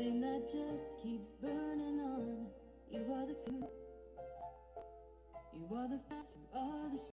flame that just keeps burning on. You are the few, you are the fast, you are the